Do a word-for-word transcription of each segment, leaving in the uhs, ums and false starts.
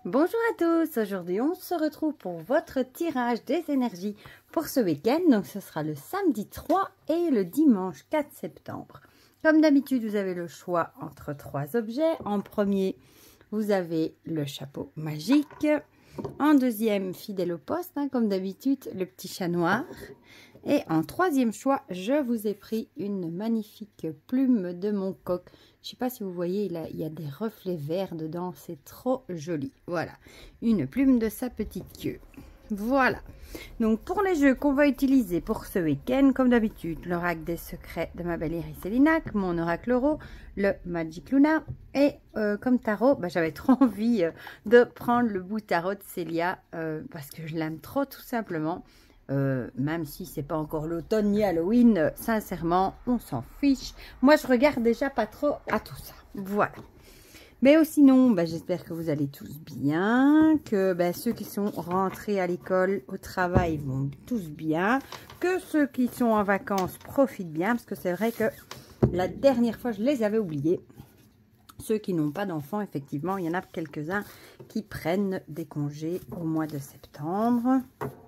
Bonjour à tous, aujourd'hui on se retrouve pour votre tirage des énergies pour ce week-end. Donc ce sera le samedi trois et le dimanche quatre septembre. Comme d'habitude, vous avez le choix entre trois objets. En premier, vous avez le chapeau magique. En deuxième, fidèle au poste, hein, comme d'habitude, le petit chat noir. Et en troisième choix, je vous ai pris une magnifique plume de mon coq. Je ne sais pas si vous voyez, il, a, il y a des reflets verts dedans, c'est trop joli. Voilà, une plume de sa petite queue. Voilà, donc pour les jeux qu'on va utiliser pour ce week-end, comme d'habitude, l'oracle des secrets de ma belle Iris Elinac, mon oracle euro, le Magic Luna. Et euh, comme tarot, bah, j'avais trop envie euh, de prendre le bout tarot de Célia, euh, parce que je l'aime trop tout simplement. Euh, même si c'est pas encore l'automne ni Halloween, euh, sincèrement, on s'en fiche. Moi, je regarde déjà pas trop à tout ça. Voilà. Mais oh, sinon, bah, j'espère que vous allez tous bien, que bah, ceux qui sont rentrés à l'école, au travail, vont tous bien, que ceux qui sont en vacances profitent bien, parce que c'est vrai que la dernière fois, je les avais oubliés. Ceux qui n'ont pas d'enfants, effectivement, il y en a quelques-uns qui prennent des congés au mois de septembre.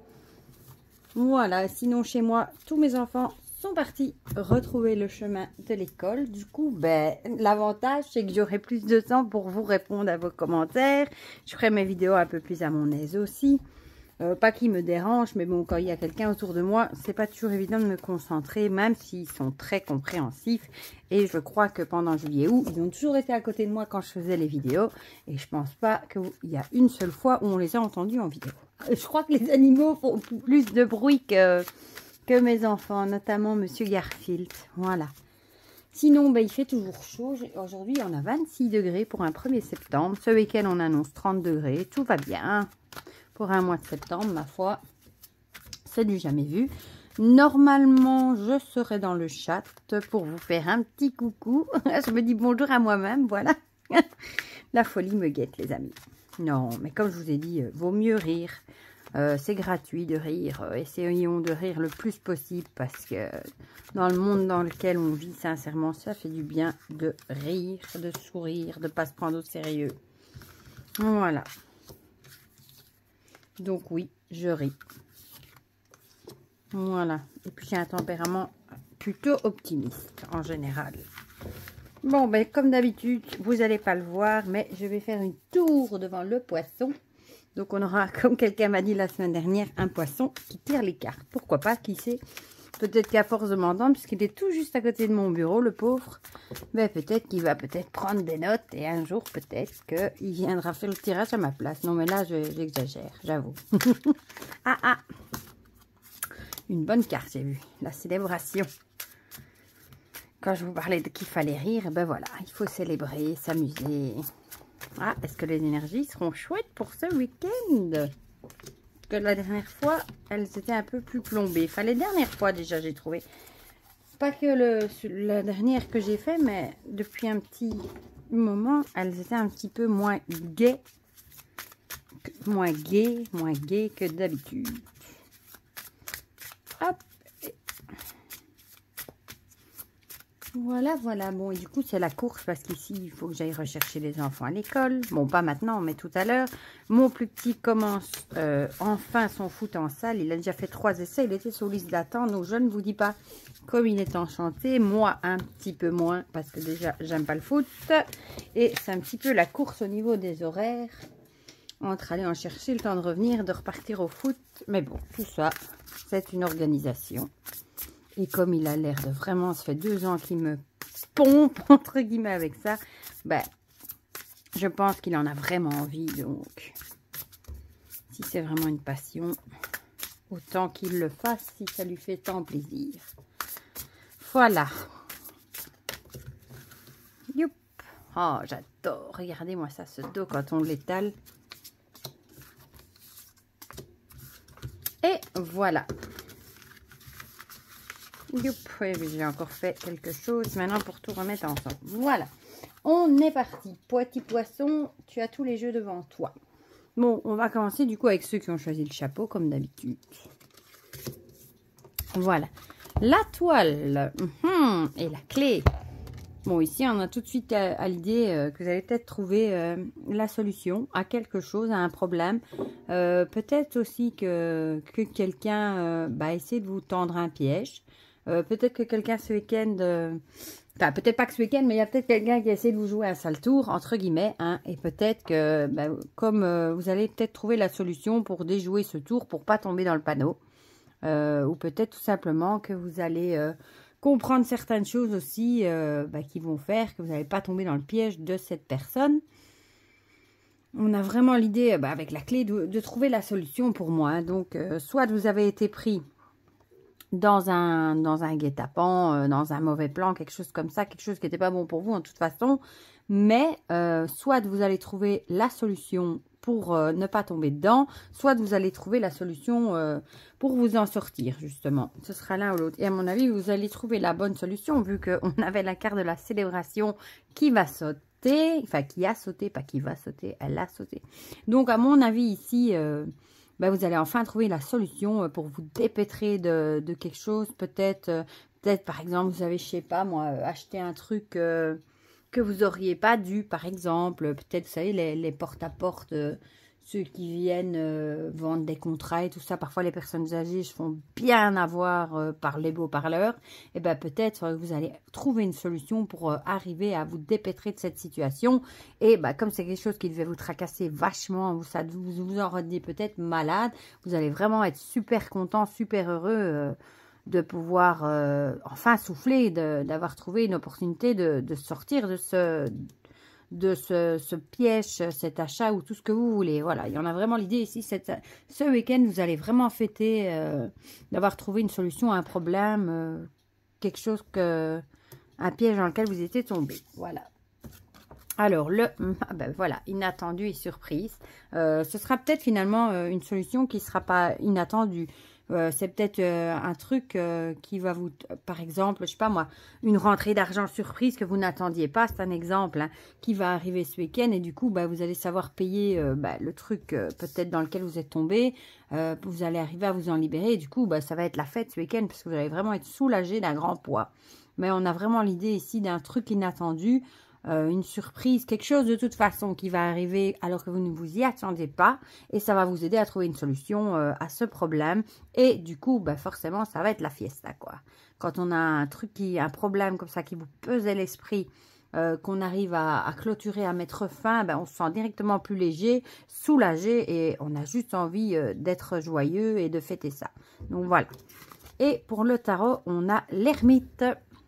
Voilà, sinon chez moi, tous mes enfants sont partis retrouver le chemin de l'école. Du coup, ben, l'avantage, c'est que j'aurai plus de temps pour vous répondre à vos commentaires. Je ferai mes vidéos un peu plus à mon aise aussi. Euh, pas qu'ils me dérangent, mais bon, quand il y a quelqu'un autour de moi, c'est pas toujours évident de me concentrer, même s'ils sont très compréhensifs. Et je crois que pendant juillet-août, ils ont toujours été à côté de moi quand je faisais les vidéos. Et je pense pas qu'il y a une seule fois où on les a entendus en vidéo. Je crois que les animaux font plus de bruit que, que mes enfants, notamment Monsieur Garfield. Voilà. Sinon, ben, il fait toujours chaud. Aujourd'hui, on a vingt-six degrés pour un premier septembre. Ce week-end, on annonce trente degrés. Tout va bien. Pour un mois de septembre, ma foi, c'est du jamais vu. Normalement, je serai dans le chat pour vous faire un petit coucou. Je me dis bonjour à moi-même, voilà. La folie me guette, les amis. Non, mais comme je vous ai dit, vaut mieux rire. Euh, c'est gratuit de rire. Essayons de rire le plus possible parce que dans le monde dans lequel on vit, sincèrement, ça fait du bien de rire, de sourire, de ne pas se prendre au sérieux. Voilà. Donc oui, je ris. Voilà. Et puis j'ai un tempérament plutôt optimiste en général. Bon, ben comme d'habitude, vous n'allez pas le voir, mais je vais faire une tour devant le poisson. Donc on aura, comme quelqu'un m'a dit la semaine dernière, un poisson qui tire les cartes. Pourquoi pas, qui sait? Peut-être qu'à force de m'entendre, puisqu'il est tout juste à côté de mon bureau, le pauvre, ben peut-être qu'il va peut-être prendre des notes et un jour peut-être qu'il viendra faire le tirage à ma place. Non mais là, j'exagère, j'avoue. Ah ah, une bonne carte, j'ai vu, la célébration. Quand je vous parlais de qu'il fallait rire, ben voilà, il faut célébrer, s'amuser. Ah, est-ce que les énergies seront chouettes pour ce week-end? Que la dernière fois, elles étaient un peu plus plombées. Enfin, les dernières fois déjà, j'ai trouvé. Pas que le, la dernière que j'ai fait, mais depuis un petit moment, elles étaient un petit peu moins gaies. Moins gaies, moins gaies que d'habitude. Hop. Voilà, voilà. Bon, et du coup, c'est la course parce qu'ici, il faut que j'aille rechercher les enfants à l'école. Bon, pas maintenant, mais tout à l'heure. Mon plus petit commence euh, enfin son foot en salle. Il a déjà fait trois essais. Il était sur liste d'attente. Donc, je ne vous dis pas comme il est enchanté. Moi, un petit peu moins parce que déjà, j'aime pas le foot. Et c'est un petit peu la course au niveau des horaires. Entre aller en chercher, le temps de revenir, de repartir au foot. Mais bon, tout ça, c'est une organisation. Et comme il a l'air de vraiment, ça fait deux ans qu'il me pompe, entre guillemets, avec ça, ben, je pense qu'il en a vraiment envie. Donc, si c'est vraiment une passion, autant qu'il le fasse si ça lui fait tant plaisir. Voilà. Youp. Oh, j'adore. Regardez-moi ça, ce dos quand on l'étale. Et voilà. Youp, oui, j'ai encore fait quelque chose maintenant pour tout remettre ensemble. Voilà, on est parti. Petit poisson, tu as tous les jeux devant toi. Bon, on va commencer du coup avec ceux qui ont choisi le chapeau, comme d'habitude. Voilà, la toile mmh, et la clé. Bon, ici, on a tout de suite à, à l'idée euh, que vous allez peut-être trouver euh, la solution à quelque chose, à un problème. Euh, peut-être aussi que, que quelqu'un euh, bah, essaie de vous tendre un piège. Euh, peut-être que quelqu'un ce week-end... Euh, enfin, peut-être pas que ce week-end, mais il y a peut-être quelqu'un qui essaie de vous jouer un sale tour, entre guillemets. Hein, et peut-être que, bah, comme euh, vous allez peut-être trouver la solution pour déjouer ce tour, pour pas tomber dans le panneau. Euh, ou peut-être tout simplement que vous allez... Euh, comprendre certaines choses aussi euh, bah, qui vont faire que vous n'allez pas tomber dans le piège de cette personne. On a vraiment l'idée, bah, avec la clé, de, de trouver la solution pour moi. Hein. Donc, euh, soit vous avez été pris dans un, dans un guet-apens, euh, dans un mauvais plan, quelque chose comme ça, quelque chose qui n'était pas bon pour vous en toute façon. Mais, euh, soit vous allez trouver la solution pour euh, ne pas tomber dedans, soit vous allez trouver la solution euh, pour vous en sortir, justement. Ce sera l'un ou l'autre. Et à mon avis, vous allez trouver la bonne solution, vu qu'on avait la carte de la célébration qui va sauter, enfin, qui a sauté, pas qui va sauter, elle a sauté. Donc, à mon avis, ici, euh, ben, vous allez enfin trouver la solution pour vous dépêtrer de, de quelque chose. Peut-être, euh, peut-être, par exemple, vous avez, je sais pas, moi, acheté un truc... Euh, que vous auriez pas dû, par exemple, peut-être, vous savez, les, les porte-à-porte, euh, ceux qui viennent euh, vendre des contrats et tout ça, parfois les personnes âgées se font bien avoir euh, par les beaux parleurs, et bien peut-être euh, vous allez trouver une solution pour euh, arriver à vous dépêtrer de cette situation, et ben, comme c'est quelque chose qui devait vous tracasser vachement, vous, ça, vous, vous en rendez peut-être malade, vous allez vraiment être super content, super heureux, euh, de pouvoir euh, enfin souffler, d'avoir trouvé une opportunité de, de sortir de ce de ce, ce piège, cet achat ou tout ce que vous voulez. Voilà, il y en a vraiment l'idée ici. Cette, ce week-end, vous allez vraiment fêter euh, d'avoir trouvé une solution à un problème, euh, quelque chose que un piège dans lequel vous étiez tombé. Voilà. Alors, le, ah ben voilà, inattendu et surprise. Euh, ce sera peut-être finalement euh, une solution qui ne sera pas inattendue. Euh, c'est peut-être euh, un truc euh, qui va vous, par exemple, je sais pas moi, une rentrée d'argent surprise que vous n'attendiez pas, c'est un exemple, hein, qui va arriver ce week-end et du coup, bah, vous allez savoir payer euh, bah, le truc euh, peut-être dans lequel vous êtes tombé, euh, vous allez arriver à vous en libérer et du coup, bah, ça va être la fête ce week-end parce que vous allez vraiment être soulagé d'un grand poids. Mais on a vraiment l'idée ici d'un truc inattendu, Euh, une surprise, quelque chose de toute façon qui va arriver alors que vous ne vous y attendez pas et ça va vous aider à trouver une solution euh, à ce problème et du coup bah, forcément ça va être la fiesta quoi. Quand on a un truc qui, un problème comme ça qui vous pesait l'esprit, euh, qu'on arrive à, à clôturer, à mettre fin, ben, on se sent directement plus léger, soulagé et on a juste envie euh, d'être joyeux et de fêter ça. Donc voilà. Et pour le tarot, on a l'ermite.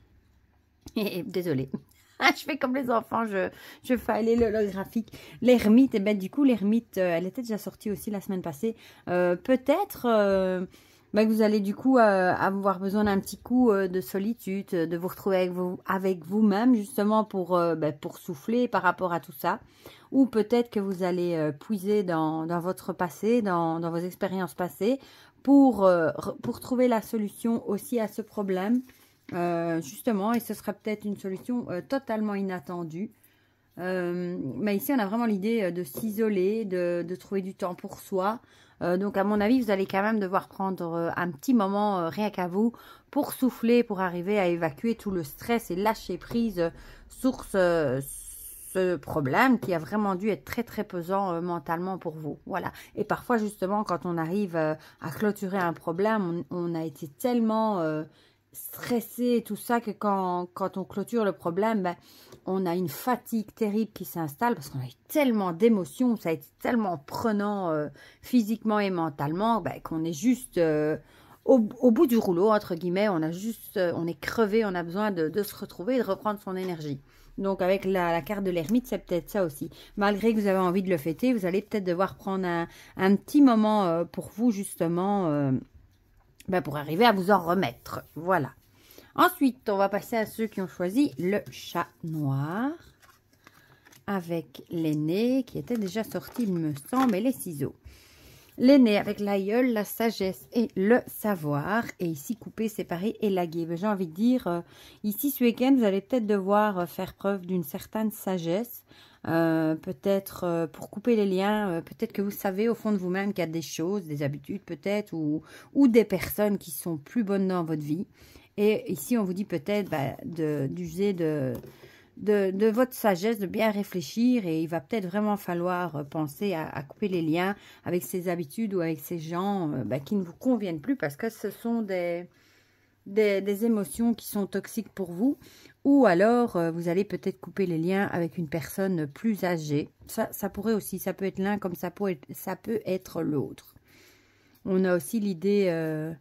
Désolée. Je fais comme les enfants, je, je fais aller l'holographique. L'ermite, et ben du coup, l'ermite, euh, elle était déjà sortie aussi la semaine passée. Euh, Peut-être euh, ben, que vous allez du coup euh, avoir besoin d'un petit coup euh, de solitude, de vous retrouver avec vous, avec vous-même, justement pour, euh, ben, pour souffler par rapport à tout ça. Ou peut-être que vous allez euh, puiser dans, dans votre passé, dans, dans vos expériences passées, pour, euh, pour trouver la solution aussi à ce problème. Euh, justement, et ce sera peut-être une solution euh, totalement inattendue. Euh, mais ici, on a vraiment l'idée de s'isoler, de, de trouver du temps pour soi. Euh, donc, à mon avis, vous allez quand même devoir prendre euh, un petit moment euh, rien qu'à vous pour souffler, pour arriver à évacuer tout le stress et lâcher prise euh, sur ce, ce problème qui a vraiment dû être très, très pesant euh, mentalement pour vous. Voilà. Et parfois, justement, quand on arrive euh, à clôturer un problème, on, on a été tellement... Euh, stressé et tout ça que quand, quand on clôture le problème, ben, on a une fatigue terrible qui s'installe parce qu'on a eu tellement d'émotions, ça a été tellement prenant euh, physiquement et mentalement ben, qu'on est juste euh, au, au bout du rouleau, entre guillemets, on a juste, euh, on est crevé, on a besoin de, de se retrouver et de reprendre son énergie. Donc avec la, la carte de l'ermite, c'est peut-être ça aussi. Malgré que vous avez envie de le fêter, vous allez peut-être devoir prendre un, un petit moment euh, pour vous justement... Euh, Ben pour arriver à vous en remettre. Voilà. Ensuite, on va passer à ceux qui ont choisi le chat noir. Avec l'aîné qui était déjà sorti, il me semble, et les ciseaux. L'aîné avec l'aïeul, la sagesse et le savoir. Et ici, coupé, séparé, élagué. Ben, j'ai envie de dire, euh, ici, ce week-end, vous allez peut-être devoir faire preuve d'une certaine sagesse. Euh, peut-être euh, pour couper les liens, euh, peut-être que vous savez au fond de vous-même qu'il y a des choses, des habitudes peut-être, ou, ou des personnes qui sont plus bonnes dans votre vie. Et ici, on vous dit peut-être bah, d'user de, de, de, de votre sagesse, de bien réfléchir. Et il va peut-être vraiment falloir penser à, à couper les liens avec ces habitudes ou avec ces gens euh, bah, qui ne vous conviennent plus. Parce que ce sont des, des, des émotions qui sont toxiques pour vous. Ou alors, euh, vous allez peut-être couper les liens avec une personne plus âgée. Ça, ça pourrait aussi, ça peut être l'un comme ça peut être, ça peut être l'autre. On a aussi l'idée euh,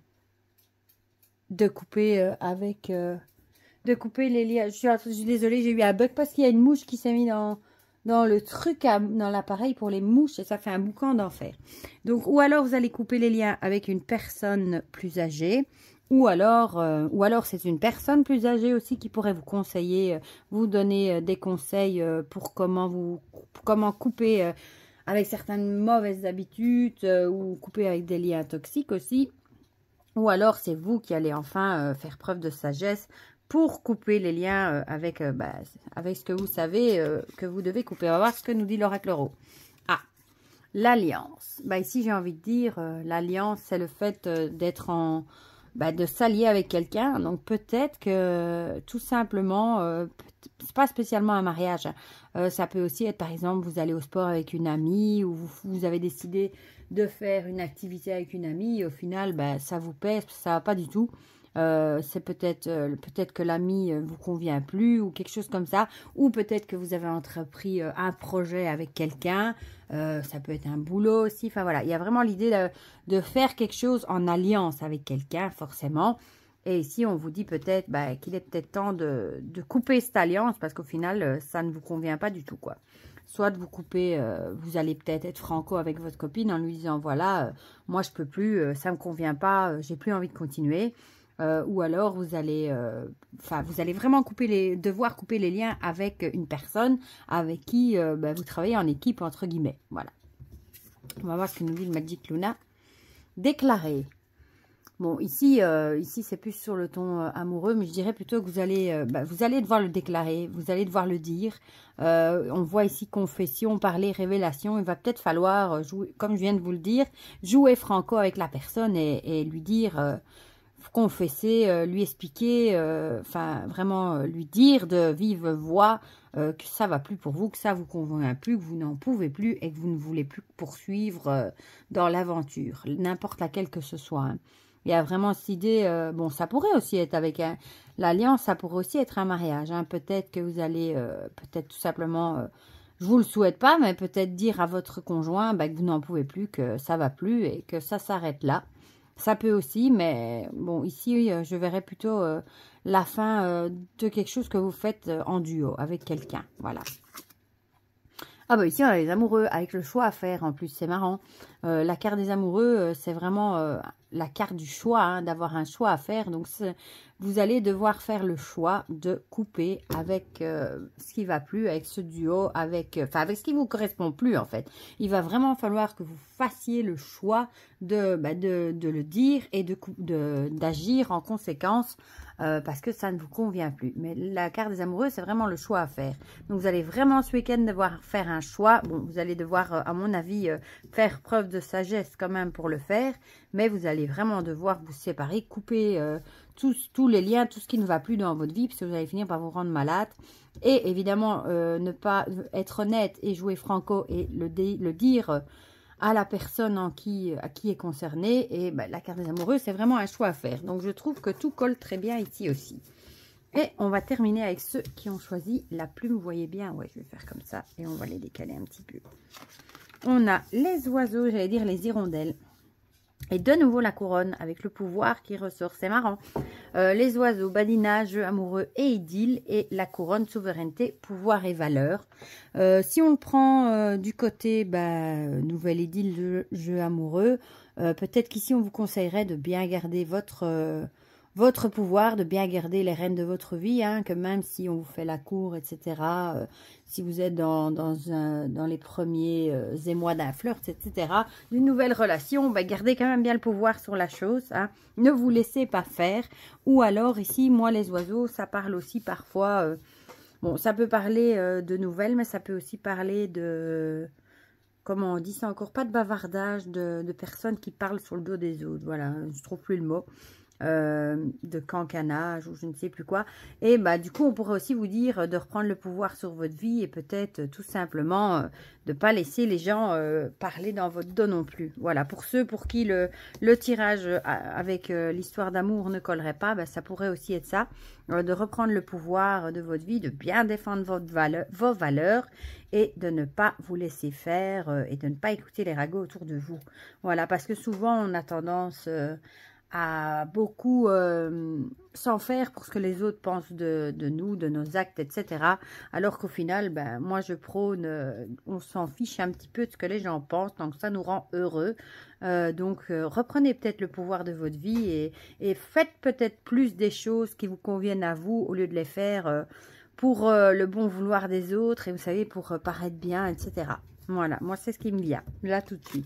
de couper euh, avec... Euh, de couper les liens. Je suis, je suis désolée, j'ai eu un bug parce qu'il y a une mouche qui s'est mise dans, dans le truc, à, dans l'appareil pour les mouches et ça fait un boucan d'enfer. Donc, ou alors vous allez couper les liens avec une personne plus âgée. Ou alors, euh, ou alors c'est une personne plus âgée aussi qui pourrait vous conseiller, euh, vous donner euh, des conseils euh, pour comment vous, comment couper euh, avec certaines mauvaises habitudes euh, ou couper avec des liens toxiques aussi. Ou alors c'est vous qui allez enfin euh, faire preuve de sagesse pour couper les liens euh, avec, euh, bah, avec ce que vous savez euh, que vous devez couper. On va voir ce que nous dit l'oracle Euro. Ah, l'alliance. Bah, ici j'ai envie de dire, euh, l'alliance c'est le fait euh, d'être en... Bah, de s'allier avec quelqu'un. Donc peut-être que tout simplement, euh, c'est pas spécialement un mariage. Hein. Euh, ça peut aussi être par exemple, vous allez au sport avec une amie ou vous, vous avez décidé de faire une activité avec une amie. Et au final, bah, ça vous pèse, ça va pas du tout. Euh, c'est peut-être euh, peut-être que l'ami euh, vous convient plus ou quelque chose comme ça, ou peut-être que vous avez entrepris euh, un projet avec quelqu'un, euh, ça peut être un boulot aussi, enfin voilà, il y a vraiment l'idée de, de faire quelque chose en alliance avec quelqu'un forcément, et ici on vous dit peut-être bah, qu'il est peut-être temps de, de couper cette alliance parce qu'au final euh, ça ne vous convient pas du tout quoi. Soit de vous couper, euh, vous allez peut-être être franco avec votre copine en lui disant voilà, euh, moi je peux plus, euh, ça me convient pas, euh, j'ai plus envie de continuer. Euh, ou alors vous allez, euh, enfin vous allez vraiment couper les, devoir couper les liens avec une personne avec qui euh, bah, vous travaillez en équipe entre guillemets. Voilà. On va voir ce que nous dit le Magic Luna. Déclarer. Bon ici, euh, ici c'est plus sur le ton euh, amoureux, mais je dirais plutôt que vous allez, euh, bah, vous allez devoir le déclarer, vous allez devoir le dire. Euh, on voit ici confession, parler, révélation. Il va peut-être falloir jouer, comme je viens de vous le dire, jouer franco avec la personne et, et lui dire. Euh, confesser, euh, lui expliquer, euh, enfin vraiment euh, lui dire de vive voix euh, que ça va plus pour vous, que ça vous convient plus, que vous n'en pouvez plus et que vous ne voulez plus poursuivre euh, dans l'aventure, n'importe laquelle que ce soit. Hein. Il y a vraiment cette idée, euh, bon ça pourrait aussi être avec un, l'alliance, ça pourrait aussi être un mariage. Hein. Peut-être que vous allez, euh, peut-être tout simplement, euh, je vous le souhaite pas, mais peut-être dire à votre conjoint bah, que vous n'en pouvez plus, que ça va plus et que ça s'arrête là. Ça peut aussi, mais bon, ici, je verrais plutôt euh, la fin euh, de quelque chose que vous faites euh, en duo avec quelqu'un. Voilà. Ah bah ici, on a les amoureux avec le choix à faire. En plus, c'est marrant. Euh, la carte des amoureux, euh, c'est vraiment euh, la carte du choix, hein, d'avoir un choix à faire. Donc, vous allez devoir faire le choix de couper avec euh, ce qui va plus, avec ce duo, avec, enfin, avec ce qui vous correspond plus, en fait. Il va vraiment falloir que vous fassiez le choix de, bah, de, de le dire et de d'agir en conséquence. Euh, parce que ça ne vous convient plus. Mais la carte des amoureux, c'est vraiment le choix à faire. Donc, vous allez vraiment ce week-end devoir faire un choix. Bon, vous allez devoir, euh, à mon avis, euh, faire preuve de sagesse quand même pour le faire. Mais vous allez vraiment devoir vous séparer, couper euh, tous, tous les liens, tout ce qui ne va plus dans votre vie, parce que vous allez finir par vous rendre malade. Et évidemment, euh, ne pas être honnête et jouer franco et le, le dire... Euh, à la personne en qui, à qui est concernée. Et ben, la carte des amoureux, c'est vraiment un choix à faire. Donc, je trouve que tout colle très bien ici aussi. Et on va terminer avec ceux qui ont choisi la plume. Vous voyez bien, ouais, je vais faire comme ça. Et on va les décaler un petit peu. On a les oiseaux, j'allais dire les hirondelles. Et de nouveau la couronne avec le pouvoir qui ressort. C'est marrant. Euh, les oiseaux, badinage, jeu amoureux et idylle. Et la couronne, souveraineté, pouvoir et valeur. Euh, si on le prend euh, du côté bah, nouvelle idylle, jeu, jeu amoureux, euh, peut-être qu'ici on vous conseillerait de bien garder votre... Euh, votre pouvoir, de bien garder les rênes de votre vie, hein, que même si on vous fait la cour, et cetera, euh, si vous êtes dans, dans, un, dans les premiers euh, émois d'un flirt, et cetera, d'une nouvelle relation, bah, gardez quand même bien le pouvoir sur la chose, hein, ne vous laissez pas faire, ou alors ici, moi les oiseaux, ça parle aussi parfois, euh, bon, ça peut parler euh, de nouvelles, mais ça peut aussi parler de... Comment on dit ça encore? Pas de bavardage, de, de personnes qui parlent sur le dos des autres, voilà, je trouve plus le mot. euh, de cancanage ou je ne sais plus quoi. Et bah, du coup, on pourrait aussi vous dire de reprendre le pouvoir sur votre vie et peut-être euh, tout simplement euh, de ne pas laisser les gens euh, parler dans votre dos non plus. Voilà, pour ceux pour qui le, le tirage euh, avec euh, l'histoire d'amour ne collerait pas, bah, ça pourrait aussi être ça, euh, de reprendre le pouvoir de votre vie, de bien défendre votre valeur, vos valeurs et de ne pas vous laisser faire euh, et de ne pas écouter les ragots autour de vous. Voilà, parce que souvent, on a tendance... Euh, à beaucoup euh, s'en faire pour ce que les autres pensent de, de nous, de nos actes, et cetera. Alors qu'au final, ben, moi je prône, euh, on s'en fiche un petit peu de ce que les gens pensent, donc ça nous rend heureux. Euh, donc euh, reprenez peut-être le pouvoir de votre vie et, et faites peut-être plus des choses qui vous conviennent à vous au lieu de les faire euh, pour euh, le bon vouloir des autres et vous savez, pour euh, paraître bien, et cetera. Voilà, moi c'est ce qui me vient, là tout de suite.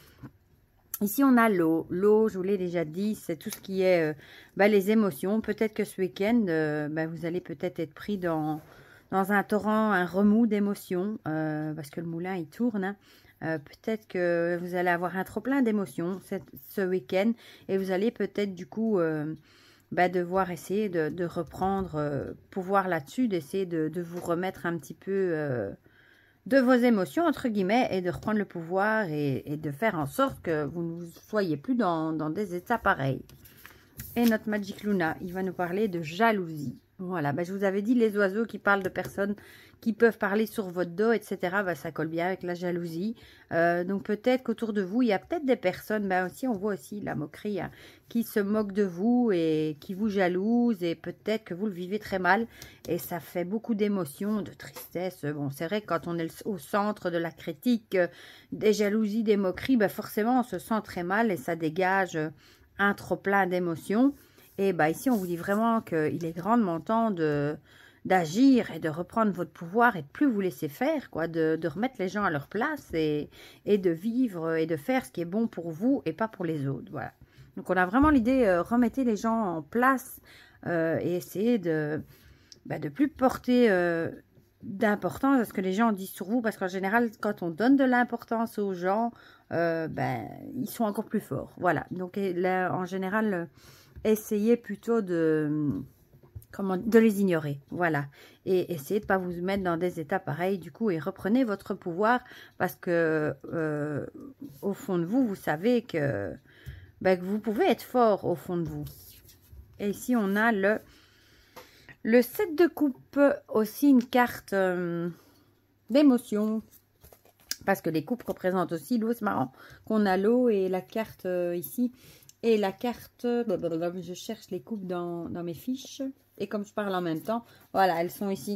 Ici, on a l'eau. L'eau, je vous l'ai déjà dit, c'est tout ce qui est euh, bah, les émotions. Peut-être que ce week-end, euh, bah, vous allez peut-être être pris dans, dans un torrent, un remous d'émotions, euh, parce que le moulin, il tourne. Hein. Euh, peut-être que vous allez avoir un trop-plein d'émotions ce week-end et vous allez peut-être, du coup, euh, bah, devoir essayer de, de reprendre euh, pouvoir là-dessus, d'essayer de, de vous remettre un petit peu... Euh, de vos émotions, entre guillemets, et de reprendre le pouvoir et, et de faire en sorte que vous ne soyez plus dans, dans des états pareils. Et notre Magic Luna, il va nous parler de jalousie. Voilà, ben je vous avais dit, les oiseaux qui parlent de personnes qui peuvent parler sur votre dos, et cetera, ben ça colle bien avec la jalousie. Euh, donc peut-être qu'autour de vous, il y a peut-être des personnes, ben aussi, on voit aussi la moquerie, hein, qui se moquent de vous et qui vous jalousent. Et peut-être que vous le vivez très mal. Et ça fait beaucoup d'émotions, de tristesse. Bon, c'est vrai que quand on est au centre de la critique, des jalousies, des moqueries, ben forcément, on se sent très mal et ça dégage un trop plein d'émotions. Et bah ici, on vous dit vraiment qu'il est grandement temps de d'agir et de reprendre votre pouvoir et de plus vous laisser faire, quoi, de, de remettre les gens à leur place et, et de vivre et de faire ce qui est bon pour vous et pas pour les autres. Voilà. Donc, on a vraiment l'idée, euh, remettez les gens en place euh, et essayez de bah, de plus porter euh, d'importance à ce que les gens disent sur vous, parce qu'en général, quand on donne de l'importance aux gens, euh, ben, ils sont encore plus forts. Voilà. Donc, là, en général... essayez plutôt de, comment, de les ignorer, voilà. Et essayez de ne pas vous mettre dans des états pareils, du coup, et reprenez votre pouvoir, parce que, euh, au fond de vous, vous savez que, ben, que vous pouvez être fort au fond de vous. Et ici, on a le, le sept de coupe, aussi une carte euh, d'émotion, parce que les coupes représentent aussi l'eau. C'est marrant qu'on a l'eau et la carte euh, ici. Et la carte, je cherche les coupes dans, dans mes fiches. Et comme je parle en même temps, voilà, elles sont ici.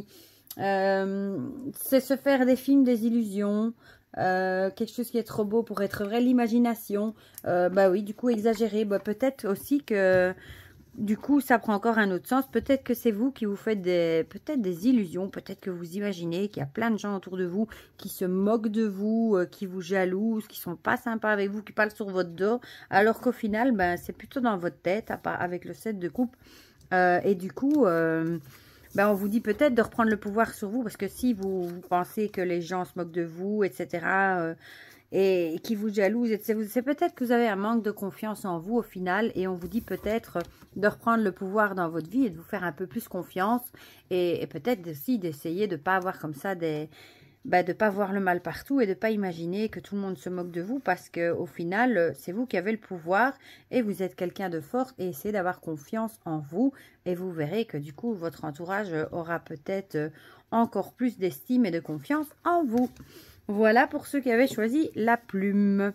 Euh, c'est se faire des films, des illusions. Euh, quelque chose qui est trop beau pour être vrai. L'imagination. Euh, bah oui, du coup, exagéré. Bah, peut-être aussi que... Du coup, ça prend encore un autre sens. Peut-être que c'est vous qui vous faites des, peut-être des illusions. Peut-être que vous imaginez qu'il y a plein de gens autour de vous qui se moquent de vous, euh, qui vous jalousent, qui sont pas sympas avec vous, qui parlent sur votre dos. Alors qu'au final, ben, c'est plutôt dans votre tête, à part avec le sept de coupe. Euh, et du coup, euh, ben, on vous dit peut-être de reprendre le pouvoir sur vous. Parce que si vous, vous pensez que les gens se moquent de vous, et cetera... Euh, et qui vous jalouse, c'est peut-être que vous avez un manque de confiance en vous au final, et on vous dit peut-être de reprendre le pouvoir dans votre vie et de vous faire un peu plus confiance, et, et peut-être aussi d'essayer de ne pas avoir comme ça des... Bah, de ne pas voir le mal partout et de ne pas imaginer que tout le monde se moque de vous, parce qu'au final, c'est vous qui avez le pouvoir et vous êtes quelqu'un de fort, et essayez d'avoir confiance en vous et vous verrez que du coup, votre entourage aura peut-être encore plus d'estime et de confiance en vous. Voilà pour ceux qui avaient choisi la plume.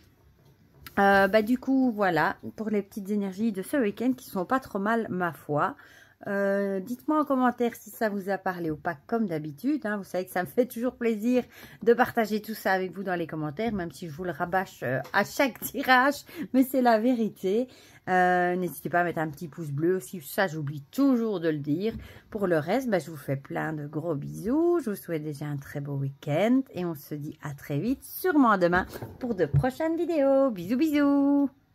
Euh, bah, du coup, voilà pour les petites énergies de ce week-end qui sont pas trop mal, ma foi. Euh, dites-moi en commentaire si ça vous a parlé ou pas, comme d'habitude, hein. Vous savez que ça me fait toujours plaisir de partager tout ça avec vous dans les commentaires, même si je vous le rabâche euh, à chaque tirage, mais c'est la vérité. Euh, N'hésitez pas à mettre un petit pouce bleu aussi, ça j'oublie toujours de le dire. Pour le reste, bah, je vous fais plein de gros bisous, je vous souhaite déjà un très beau week-end et on se dit à très vite, sûrement demain, pour de prochaines vidéos. Bisous bisous.